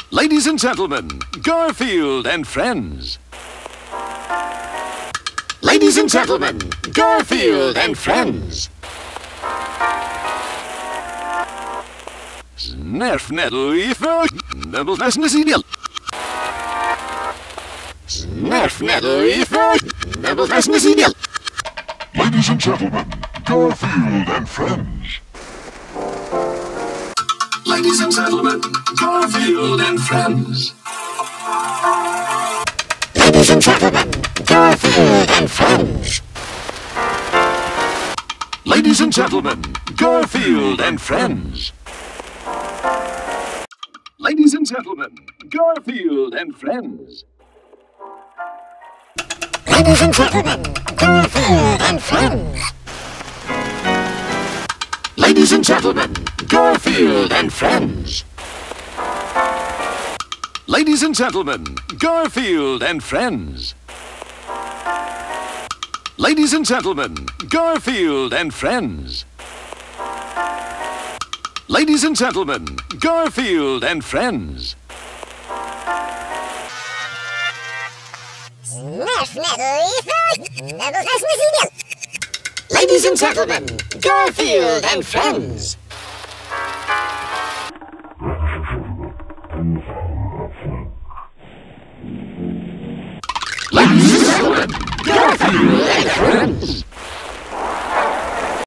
Ladies and gentlemen, Garfield and friends. Ladies and gentlemen, Garfield and friends. Snarf nettle even, double fascinating. Snarf nettle even, double fascinating. Ladies and gentlemen, Garfield and friends. Ladies and gentlemen, Garfield and friends. Ladies and gentlemen, Garfield and friends. Ladies and gentlemen, Garfield and friends. Ladies and gentlemen, Garfield and friends. Ladies and gentlemen, Garfield and friends. Ladies and gentlemen, Garfield and friends. Ladies and gentlemen, Garfield and friends. Ladies and gentlemen, Garfield and friends. Ladies and gentlemen, Garfield and friends. Ladies and gentlemen, Garfield and friends. Ladies and gentlemen, Garfield and friends.